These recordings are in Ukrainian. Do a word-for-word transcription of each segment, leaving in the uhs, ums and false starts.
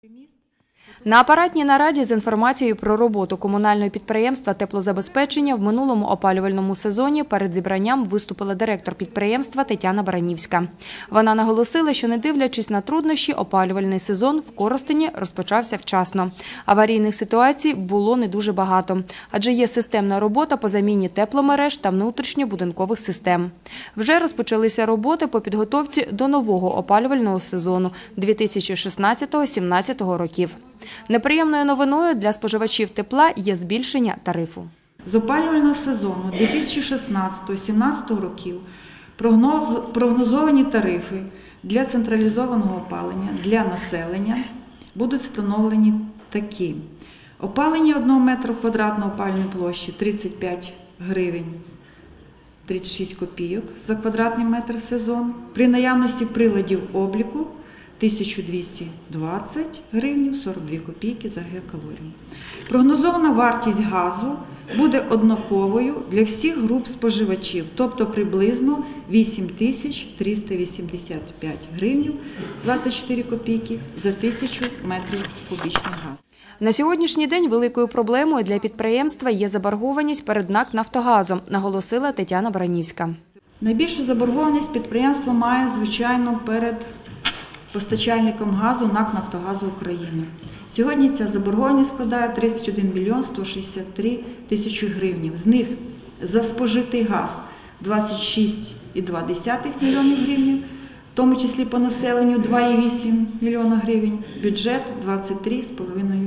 На апаратній нараді з інформацією про роботу комунального підприємства «Теплозабезпечення» в минулому опалювальному сезоні перед зібранням виступила директор підприємства Тетяна Баранівська. Вона наголосила, що не дивлячись на труднощі, опалювальний сезон в Коростені розпочався вчасно. Аварійних ситуацій було не дуже багато, адже є системна робота по заміні тепломереж та внутрішньобудинкових систем. Вже розпочалися роботи по підготовці до нового опалювального сезону дві тисячі шістнадцятого - дві тисячі сімнадцятого років. Неприємною новиною для споживачів тепла є збільшення тарифу. З опалювального сезону дві тисячі шістнадцятого - дві тисячі сімнадцятого років прогнозовані тарифи для централізованого опалення для населення будуть встановлені такі. Опалення одного метру квадратного опалювальної площі – тридцять п'ять гривень тридцять шість копійок за квадратний метр в сезон. При наявності приладів обліку – тисяча двісті двадцять гривень сорок дві копійки за гігакалорію. Прогнозована вартість газу буде однаковою для всіх груп споживачів, тобто приблизно вісім тисяч триста вісімдесят п'ять гривень двадцять чотири копійки за тисячу метрів кубічних газу. На сьогоднішній день великою проблемою для підприємства є заборгованість перед НАК «Нафтогазом», наголосила Тетяна Баранівська. Найбільшу заборгованість підприємство має, звичайно, перед постачальником газу НАК «Нафтогазу України». Сьогодні ця заборгованість складає тридцять один мільйон сто шістдесят три тисячі гривень. З них за спожитий газ двадцять шість цілих дві десятих мільйонів гривень, в тому числі по населенню два цілих вісім мільйона гривень, бюджет двадцять три цілих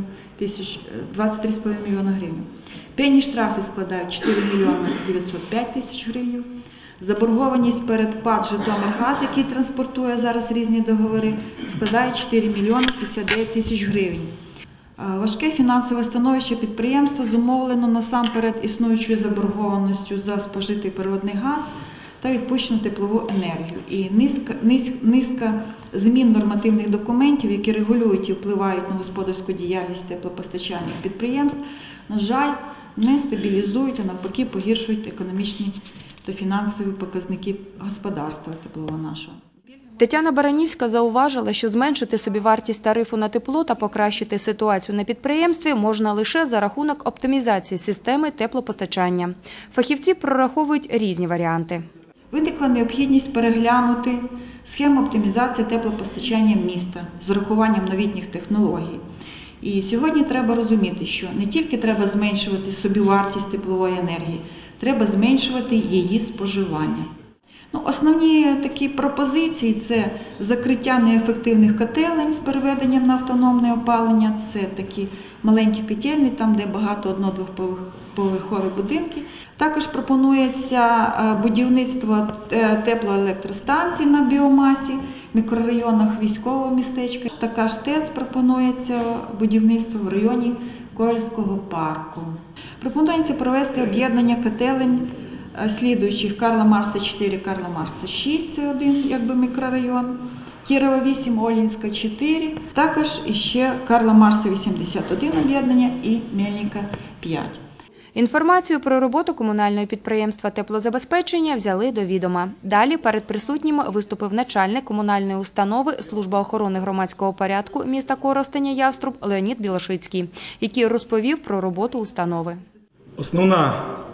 п'ять мільйона гривень. Пені штрафи складають чотири мільйони дев'ятсот п'ять тисяч гривень. Заборгованість перед ПАТ «Житомиргаз», який транспортує зараз різні договори, складає чотири мільйони п'ятдесят дев'ять тисяч гривень. Важке фінансове становище підприємства зумовлено насамперед існуючою заборгованістю за спожитий природний газ та відпущену теплову енергію. І низка, низка змін нормативних документів, які регулюють і впливають на господарську діяльність теплопостачальних підприємств, на жаль, не стабілізують, а навпаки погіршують економічні та фінансові показники господарства теплового нашого. Тетяна Баранівська зауважила, що зменшити собівартість тарифу на тепло та покращити ситуацію на підприємстві можна лише за рахунок оптимізації системи теплопостачання. Фахівці прораховують різні варіанти. Виникла необхідність переглянути схему оптимізації теплопостачання міста з урахуванням новітніх технологій. І сьогодні треба розуміти, що не тільки треба зменшувати собівартість теплової енергії, треба зменшувати її споживання. Ну, основні такі пропозиції – це закриття неефективних котелень з переведенням на автономне опалення, це такі маленькі котельні, там де багато одно-двохповерхові будинки. Також пропонується будівництво теплоелектростанцій на біомасі в мікрорайонах військового містечка. Також ТЕЦ пропонується будівництво в районі Ковальського парку. Пропонується провести об'єднання котелень слідуючих: Карла Маркса чотири, Карла Маркса шість, це один якби мікрорайон, Кірова вісім, Олінська чотири, також іще Карла Маркса вісімдесят один об'єднання і Мельника п'ять. Інформацію про роботу комунального підприємства «Теплозабезпечення» взяли до відома. Далі перед присутніми виступив начальник комунальної установи Служба охорони громадського порядку міста Коростеня Яструб Леонід Білошицький, який розповів про роботу установи. Основна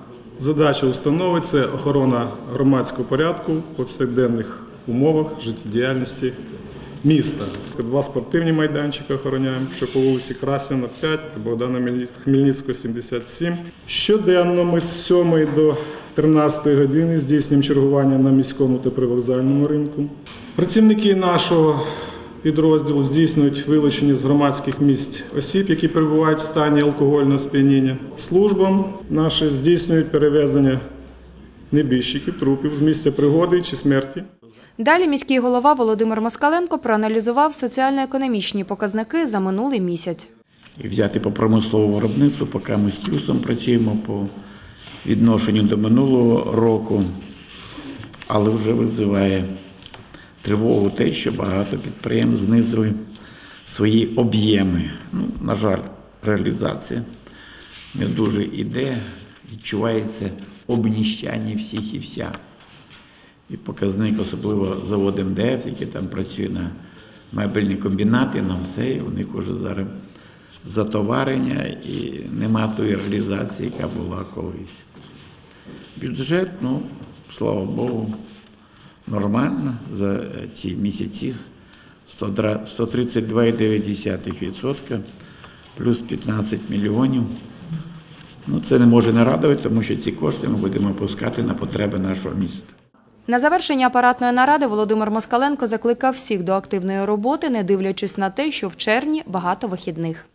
задача установи – це охорона громадського порядку в повсякденних умовах життєдіяльності міста. Два спортивні майданчики охороняємо, що по вулиці Красіна п'ять та Богдана Хмельницького сімдесят сім. Щоденно ми з сьомої до тринадцятої години здійснюємо чергування на міському та привокзальному ринку. Працівники нашого підрозділу здійснюють вилучення з громадських місць осіб, які перебувають в стані алкогольного сп'яніння. Службам наші здійснюють перевезення небіжчиків, трупів з місця пригоди чи смерті. Далі міський голова Володимир Москаленко проаналізував соціально-економічні показники за минулий місяць. І взяти по промисловому виробництву, поки ми з плюсом працюємо по відношенню до минулого року, але вже визиває тривогу те, що багато підприємств знизили свої об'єми. Ну, на жаль, реалізація не дуже йде, відчувається обніщання всіх і вся. І показник, особливо завод ем де еф, який там працює на мебельні комбінати, на все, і у них вже зараз затоварення і нема тої реалізації, яка була колись. Бюджет, ну, слава Богу, нормально за ці місяці сто тридцять два цілих дев'ять десятих відсотка плюс п'ятнадцять мільйонів. Ну, це не може не радувати, тому що ці кошти ми будемо пускати на потреби нашого міста. На завершення апаратної наради Володимир Москаленко закликав всіх до активної роботи, не дивлячись на те, що в червні багато вихідних.